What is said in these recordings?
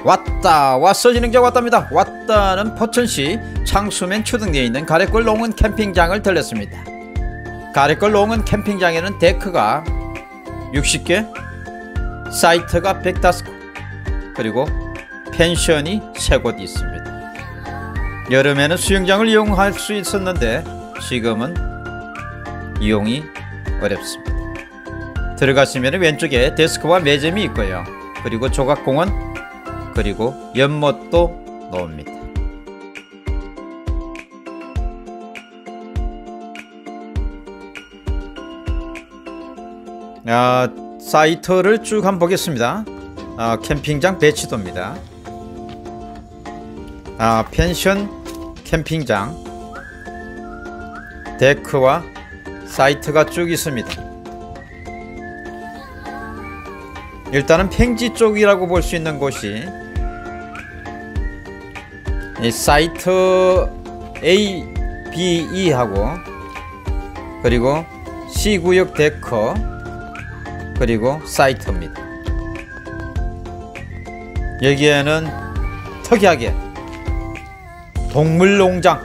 왔어 진행자 왔답니다. 왔다는 포천시 창수면 추등리에 있는 가래골 농은 캠핑장을 들렸습니다. 가래골 농은 캠핑장에는 데크가 60개, 사이트가 105곳, 그리고 펜션이 3곳 있습니다. 여름에는 수영장을 이용할 수 있었는데 지금은 이용이 어렵습니다. 들어가시면 왼쪽에 데스크와 매점이 있고요. 그리고 조각공원, 그리고 연못도 나옵니다. 사이트를 쭉 한번 보겠습니다. 캠핑장 배치도입니다. 펜션 캠핑장 데크와 사이트가 쭉 있습니다. 일단은 평지 쪽이라고 볼 수 있는 곳이 이 사이트 A, B, E 하고, 그리고 C구역 데크, 그리고 사이트입니다. 여기에는 특이하게 동물농장,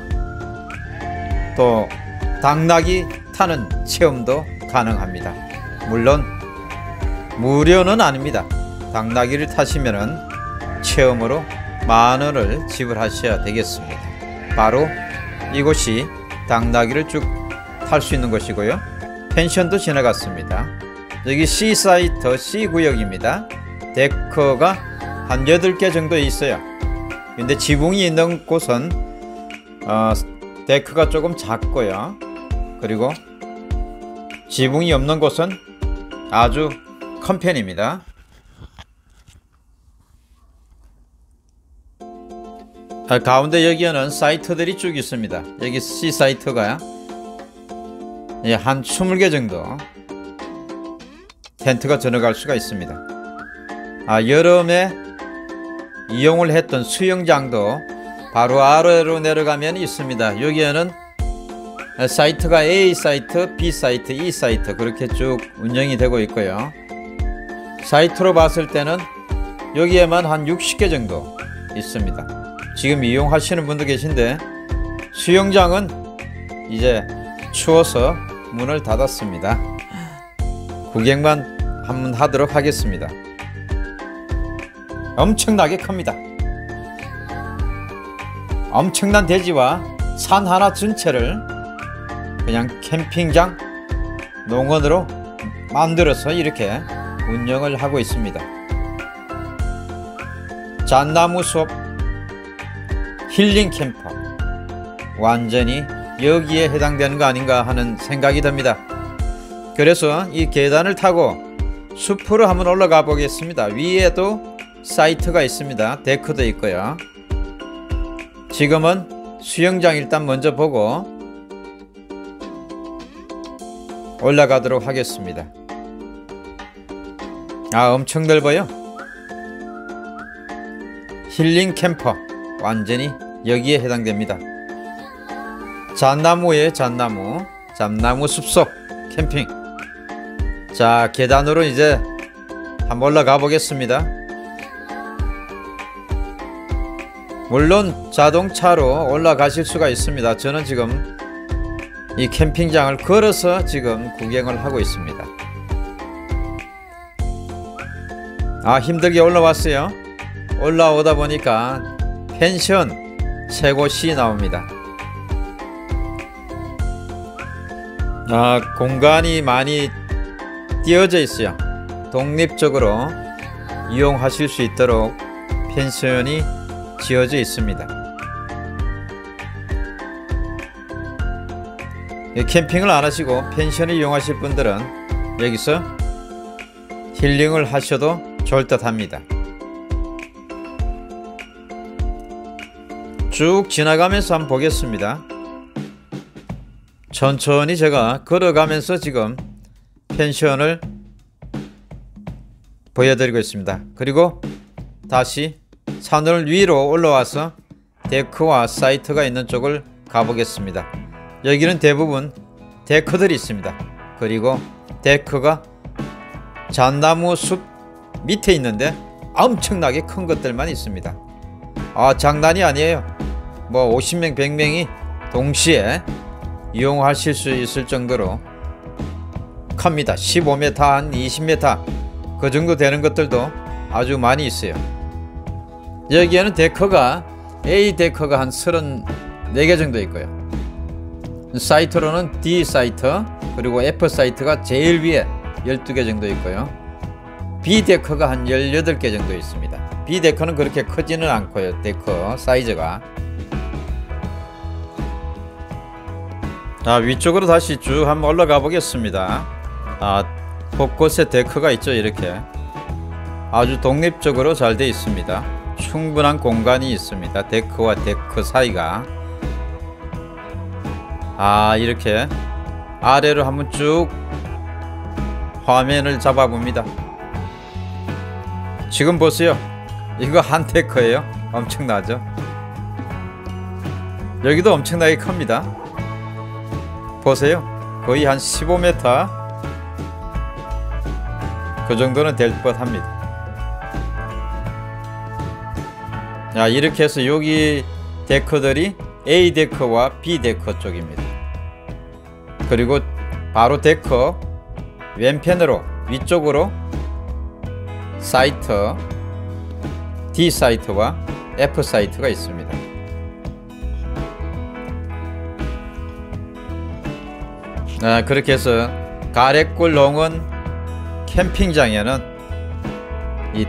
또 당나귀 타는 체험도 가능합니다. 물론 무료는 아닙니다. 당나귀를 타시면은 체험으로 만원을 지불하셔야 되겠습니다. 바로 이곳이 당나귀를 쭉 탈 수 있는 곳이고요. 펜션도 지나갔습니다. 여기 C사이트 C구역입니다. 데크가 한 8개 정도 있어요. 근데 지붕이 있는 곳은 데크가 조금 작고요. 그리고 지붕이 없는 곳은 아주 큰 편입니다. 가운데 여기에는 사이트들이 쭉 있습니다. 여기 C사이트가 한 20개 정도 텐트가 들어갈 수가 있습니다. 여름에 이용을 했던 수영장도 바로 아래로 내려가면 있습니다. 여기에는 사이트가 A 사이트, B 사이트, E 사이트 그렇게 쭉 운영이 되고 있고요. 사이트로 봤을 때는 여기에만 한 60개 정도 있습니다. 지금 이용하시는 분도 계신데 수영장은 이제 추워서 문을 닫았습니다. 구경만 한번 하도록 하겠습니다. 엄청나게 큽니다. 엄청난 대지와 산 하나 전체를 그냥 캠핑장 농원으로 만들어서 이렇게 운영을 하고 있습니다. 잣나무 숲 힐링 캠퍼, 완전히 여기에 해당되는 거 아닌가 하는 생각이 듭니다. 그래서 이 계단을 타고 숲으로 한번 올라가 보겠습니다. 위에도 사이트가 있습니다. 데크도 있고요. 지금은 수영장 일단 먼저 보고 올라가도록 하겠습니다. 엄청 넓어요. 힐링 캠퍼, 완전히 여기에 해당됩니다. 잣나무에 잣나무, 잣나무 숲속 캠핑. 자, 계단으로 이제 한번 올라가 보겠습니다. 물론 자동차로 올라가실 수가 있습니다. 저는 지금 이 캠핑장을 걸어서 지금 구경을 하고 있습니다. 힘들게 올라왔어요. 올라오다 보니까 펜션 3곳이 나옵니다. 공간이 많이 띄어져 있어요. 독립적으로 이용하실 수 있도록 펜션이 지어져 있습니다. 캠핑을 안 하시고 펜션을 이용하실 분들은 여기서 힐링을 하셔도 좋을 듯 합니다. 쭉 지나가면서 한번 보겠습니다. 천천히 제가 걸어가면서 지금 펜션을 보여드리고 있습니다. 그리고 다시 산을 위로 올라와서 데크와 사이트가 있는 쪽을 가보겠습니다. 여기는 대부분 데크들이 있습니다. 그리고 데크가 잣나무 숲 밑에 있는데 엄청나게 큰 것들만 있습니다. 장난이 아니에요. 뭐 50명 100명이 동시에 이용하실 수 있을 정도로 큽니다. 15m 한 20m 그 정도 되는 것들도 아주 많이 있어요. 여기에는 데커가 A 데커가 한 34개 정도 있고요. 사이트로는 D 사이트 그리고 F 사이트가 제일 위에 12개 정도 있고요. B 데커가 한 18개 정도 있습니다. B 데커는 그렇게 크지는 않고요. 데커 사이즈가. 위쪽으로 다시 쭉 한번 올라가 보겠습니다. 곳곳에 데커가 있죠. 이렇게 아주 독립적으로 잘 되어 있습니다. 충분한 공간이 있습니다. 데크와 데크 사이가. 이렇게 아래로 한번 쭉 화면을 잡아 봅니다. 지금 보세요. 이거 한 데크예요. 엄청나죠? 여기도 엄청나게 큽니다. 보세요. 거의 한 15m 그 정도는 될 것 합니다. 이렇게 해서 여기 데커들이 A 데커와 B 데커 쪽입니다. 그리고 바로 데커 왼편으로 위쪽으로 사이트 D 사이트와 F 사이트가 있습니다. 그렇게 해서 가래골 농원 캠핑장에는 이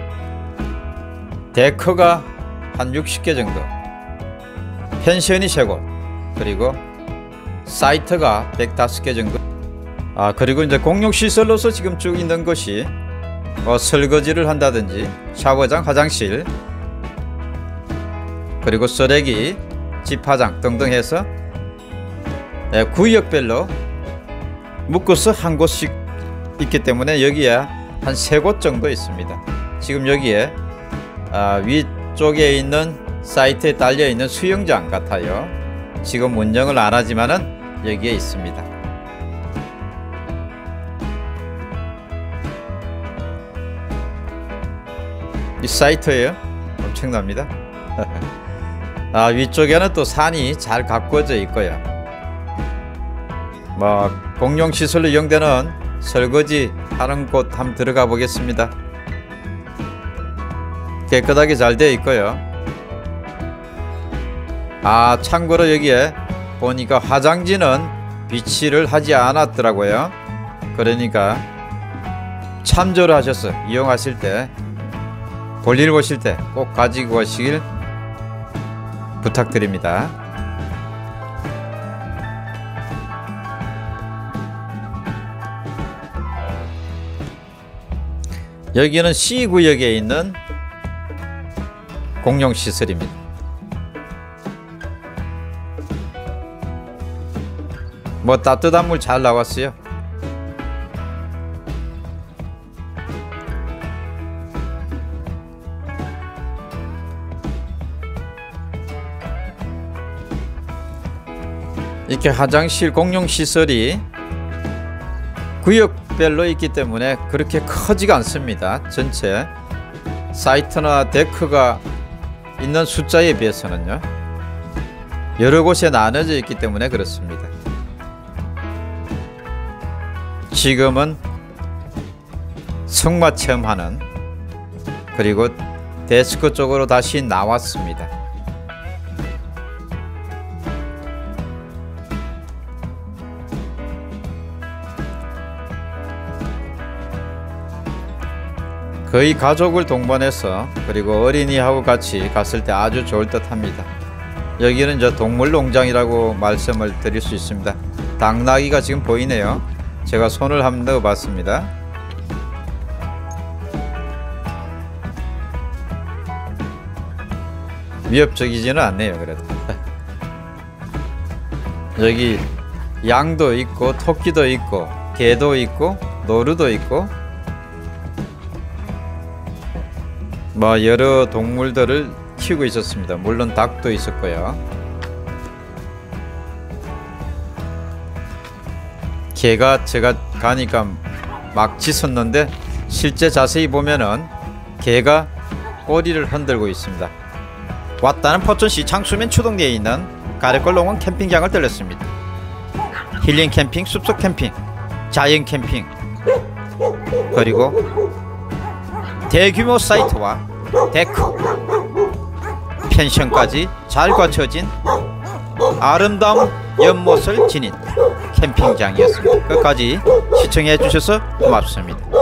데커가 한 60개 정도, 펜션이 3곳, 그리고 사이트가 105개 정도. 그리고 이제 공용시설로서 지금 쭉 있는 것이 설거지를 한다든지 샤워장, 화장실, 그리고 쓰레기, 집화장 등등 해서 구역별로 묶어서 한 곳씩 있기 때문에 여기에 한 3곳 정도 있습니다. 지금 여기에 위쪽에 있는 사이트에 달려 있는 수영장 같아요. 지금 운영을 안 하지만은 여기에 있습니다. 이 사이트예요. 엄청납니다. 위쪽에는 또 산이 잘 가꾸어져 있고요. 공용시설로 이용되는 설거지 하는 곳 한번 들어가 보겠습니다. 깨끗하게 잘 되어 있고요. 참고로 여기에 보니까 화장지는 비치를 하지 않았더라고요. 그러니까 참조를 하셔서 이용하실 때, 볼일 보실 때 꼭 가지고 가시길 부탁드립니다. 여기는 C구역에 있는 공용시설입니다. 따뜻한 물 잘 나왔어요. 이렇게 화장실 공용시설이 구역별로 있기 때문에 그렇게 크지가 않습니다. 전체 사이트나 데크가 있는 숫자에 비해서는요, 여러 곳에 나눠져 있기 때문에 그렇습니다. 지금은 승마 체험하는, 그리고 데스크 쪽으로 다시 나왔습니다. 거의 가족을 동반해서, 그리고 어린이하고 같이 갔을 때 아주 좋을 듯 합니다. 여기는 저 동물농장이라고 말씀을 드릴 수 있습니다. 당나귀가 지금 보이네요. 제가 손을 한번 넣어 봤습니다. 위협적이지는 않네요. 그래도 여기 양도 있고 토끼도 있고 개도 있고 노루도 있고 여러 동물들을 키우고 있었습니다. 물론 닭도 있었고요. 개가 제가 가니까 막 짖었는데 실제 자세히 보면은 개가 꼬리를 흔들고 있습니다. 왔다는 포천시 장수면 추동리에 있는 가래골농원 캠핑장을 들렸습니다. 힐링 캠핑, 숲속 캠핑, 자연 캠핑, 그리고 대규모 사이트와 데크, 펜션까지 잘 갖춰진 아름다운 연못을 지닌 캠핑장이었습니다. 끝까지 시청해 주셔서 고맙습니다.